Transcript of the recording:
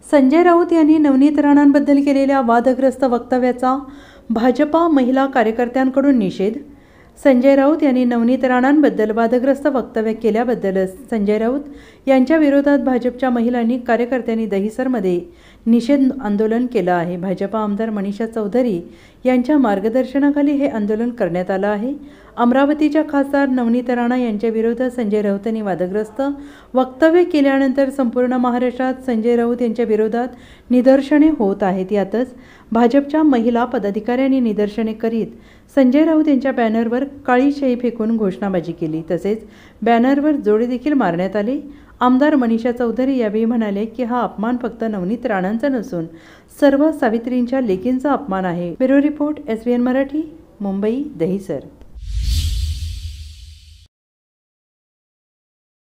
संजय राऊत यांनी नवनीत राणांबद्दल केलेल्या वादग्रस्त वक्तव्याचा भाजपा महिला कार्यकर्त्यांकडून निषेध. संजय राऊत यांनी नवनीत राणांबद्दल वादग्रस्त वक्तव्य केल्याबद्दल संजय राऊत यांच्या विरोधात भाजपच्या महिलांनी कार्यकर्त्यांनी दहिसरमध्ये निषेध आंदोलन केलं आहे. भाजपा आमदार मनीषा चौधरी यांच्या मार्गदर्शनाखाली हे आंदोलन करण्यात आलं आहे. अमरावतीच्या खासदार नवनीत राणा यांच्या विरोधात संजय राऊतांनी वादग्रस्त वक्तव्य केल्यानंतर संपूर्ण महाराष्ट्रात संजय राऊत यांच्या विरोधात निदर्शने होत आहेत. यातच भाजपच्या महिला पदाधिकाऱ्यांनी निदर्शने करीत संजय राऊत यांच्या बॅनरवर काळी शाई फेकून घोषणाबाजी केली. तसेच बॅनरवर जोडे देखील मारण्यात आले. आमदार मनीषा चौधरी यावेळी म्हणाले की हा अपमान फक्त नवनीत राणांचा नसून सर्व सावित्रींच्या लेकींचा अपमान आहे. Bureau report SBN Marathi, Mumbai, Dahisar.